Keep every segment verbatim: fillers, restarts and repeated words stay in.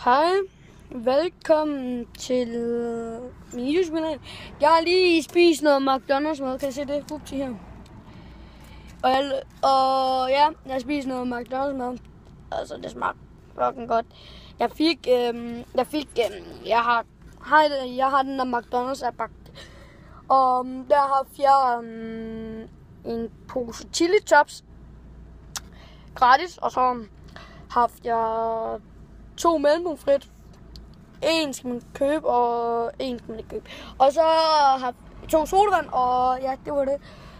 Hej, velkommen til min YouTube-kanal. Jeg har lige spist noget McDonald's mad, kan jeg se det? Upti her. Og, jeg, og ja, jeg har spist noget McDonald's mad. Altså, det smager fucking godt. Jeg fik, øhm, jeg fik, øhm, jeg har, har, jeg har den der McDonald's app. Og der har jeg øhm, en pose chili tops gratis, og så haft jeg to mellemfrit. En skal man købe, og en skal man ikke købe. Og så har jeg to sodavand, og ja, det var det.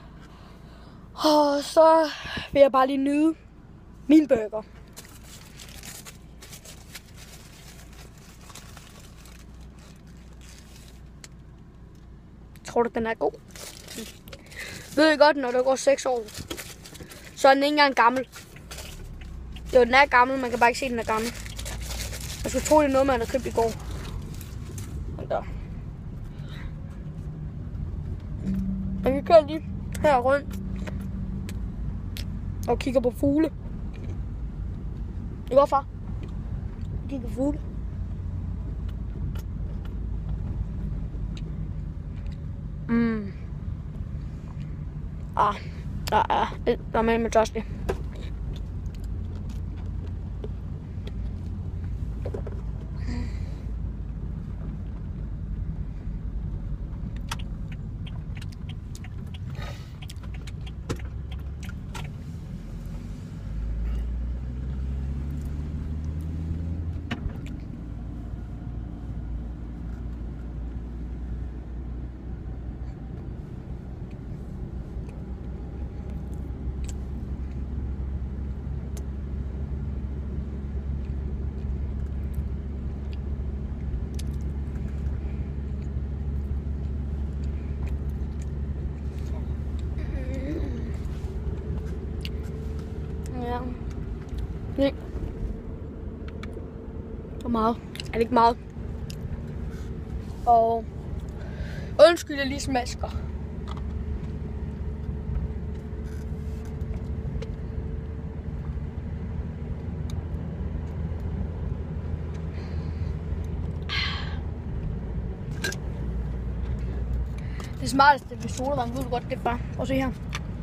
Og så vil jeg bare lige nyde min burger. Tror du, den er god? Ved jeg godt, når der går seks år, så er den ikke engang gammel. Jo, den er gammel, man kan bare ikke se, at den er gammel. Jeg skulle tro, det er noget, man har købt i går. Men der. Jeg kan køre lige her rundt og kigger på fugle. Det går, far. Jeg kigger på fugle. Mm. Ah, ah, ah. Jeg er med med tørstig. Ja. Nej. Det er meget. Er det ikke meget? Og undskyld, jeg lige smasker. Det smarteste ved sodavand, ved du godt det er. Prøv at se her.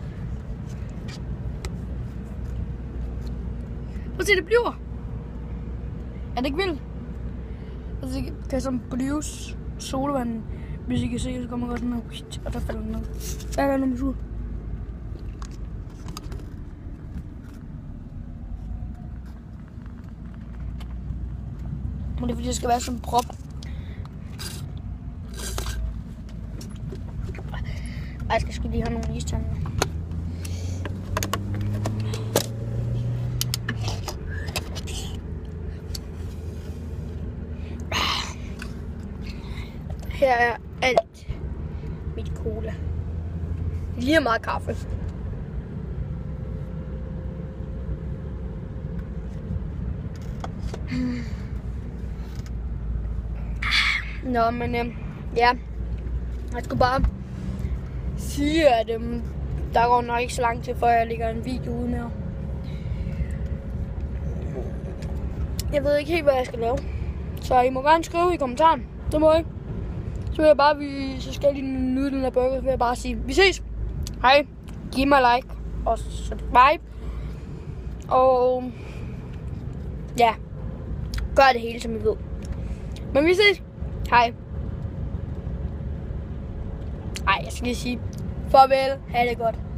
Prøv at se, det bliver. Er det ikke vildt? Altså, det kan sådan blive sodavand. Hvis I kan se, så kommer godt sådan her. Og der falder den ned. Der er noget sur. Men det er fordi, det skal være sådan en prop. Ej, jeg skal sgu lige have nogle istander. Her er alt mit cola. Det ligner meget kaffe. Nå, men øh, ja. Jeg skulle bare sige, at øh, der går nok ikke så lang tid, før jeg lægger en video ud mere. Jeg ved ikke helt, hvad jeg skal lave. Så I må gerne skrive i kommentaren. Det må I. Så vil jeg bare, vi, så skal jeg lige nyde den her burger, så vil jeg bare sige, vi ses! Hej! Giv mig like og subscribe. Og ja, gør det hele, som I ved. Men vi ses! Hej! Ej, jeg skal lige sige farvel. Ha' det godt.